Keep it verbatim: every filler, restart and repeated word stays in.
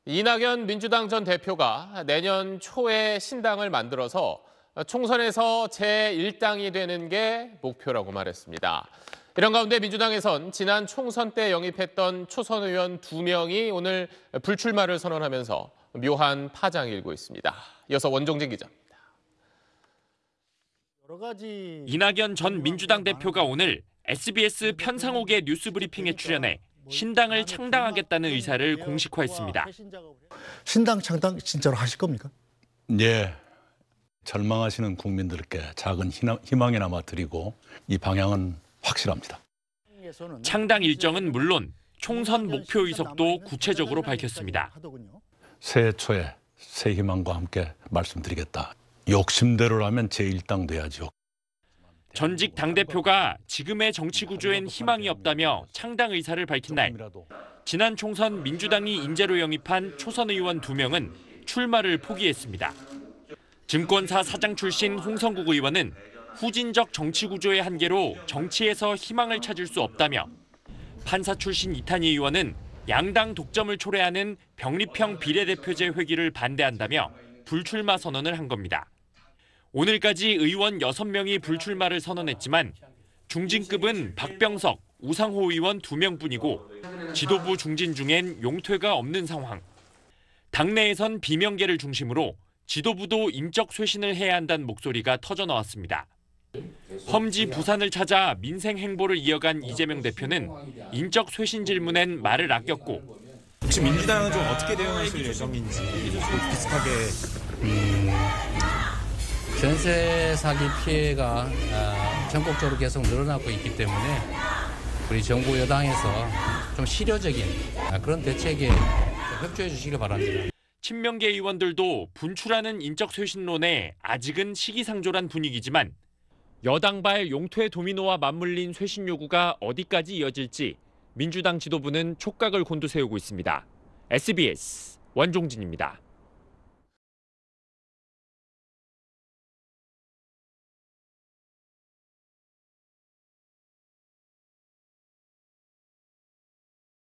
이낙연 민주당 전 대표가 내년 초에 신당을 만들어서 총선에서 제일 당이 되는 게 목표라고 말했습니다. 이런 가운데 민주당에선 지난 총선 때 영입했던 초선 의원 두 명이 오늘 불출마를 선언하면서 묘한 파장이 일고 있습니다. 이어서 원종진 기자입니다. 여러 가지 이낙연 전 민주당 대표가 오늘 에스비에스 편상옥의 뉴스브리핑에 출연해 신당을 창당하겠다는 의사를 공식화했습니다. 신당 창당 진짜로 하실 겁니까? 예, 절망하시는 국민들께 작은 희망이나마 드리고 이 방향은 확실합니다. 창당 일정은 물론 총선 목표 의석도 구체적으로 밝혔습니다. 새해 초에 새 희망과 함께 말씀드리겠다. 욕심대로라면 제일 당 돼야죠. 전직 당대표가 지금의 정치 구조엔 희망이 없다며 창당 의사를 밝힌 날, 지난 총선 민주당이 인재로 영입한 초선 의원 두 명은 출마를 포기했습니다. 증권사 사장 출신 홍성국 의원은 후진적 정치 구조의 한계로 정치에서 희망을 찾을 수 없다며, 판사 출신 이탄희 의원은 양당 독점을 초래하는 병립형 비례대표제 회귀를 반대한다며 불출마 선언을 한 겁니다. 오늘까지 의원 여섯 명이 불출마를 선언했지만 중진급은 박병석, 우상호 의원 두 명뿐이고 지도부 중진 중엔 용퇴가 없는 상황. 당내에선 비명계를 중심으로 지도부도 인적 쇄신을 해야 한다는 목소리가 터져나왔습니다. 험지 부산을 찾아 민생 행보를 이어간 이재명 대표는 인적 쇄신 질문엔 말을 아꼈고, 혹시 민주당은 좀 어떻게 대응하실 예정인지 비슷하게. 음, 전세 사기 피해가 전국적으로 계속 늘어나고 있기 때문에 우리 정부 여당에서 좀 실효적인 그런 대책에 협조해 주시기 바랍니다. 친명계 의원들도 분출하는 인적 쇄신론에 아직은 시기상조란 분위기지만 여당발 용퇴 도미노와 맞물린 쇄신 요구가 어디까지 이어질지 민주당 지도부는 촉각을 곤두세우고 있습니다. 에스비에스 원종진입니다.